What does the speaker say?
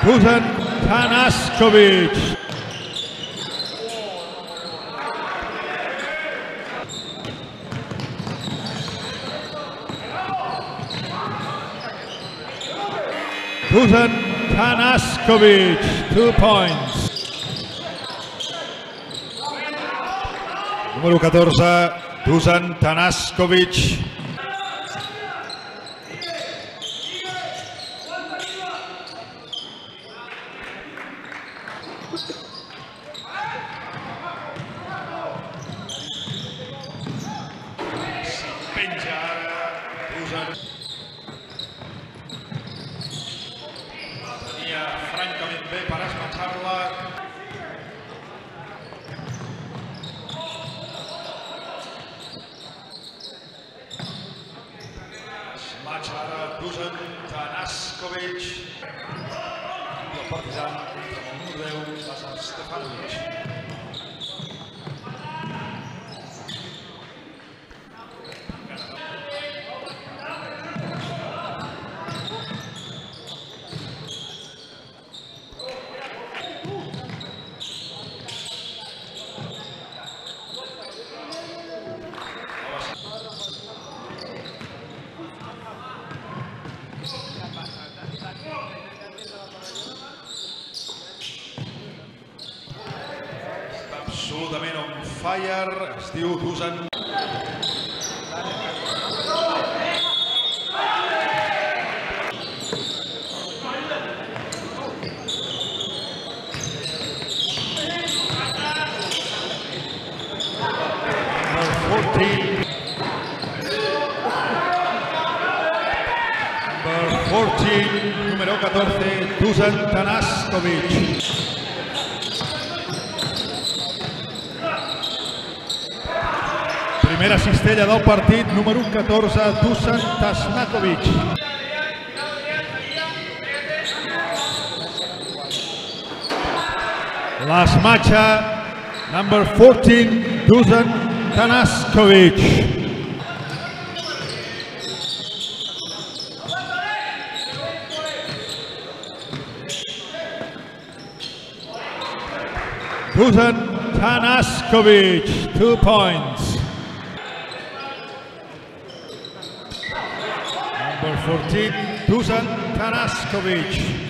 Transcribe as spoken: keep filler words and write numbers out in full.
Dusan Tanaskovic. Dusan Tanaskovic, two points. Número catorze, Dusan Tanaskovic. Penja ara Dusan. Tenia francament bé per esmaixar-la. Esmatxa ara Dusan Tanaskovic. El Partizan contra el número deu, Lazar Stefanovic. Absolutament on fire, es diu Dusan. Number fourteen. Number fourteen, número catorze, Dusan Tanaskovic. Primera cistella del partit, número catorze, Dusan Tanaskovic. L'esmatxa, number fourteen, Dusan Tanaskovic. Dusan Tanaskovic, two points. Number fourteen, Dusan Tanaskovic.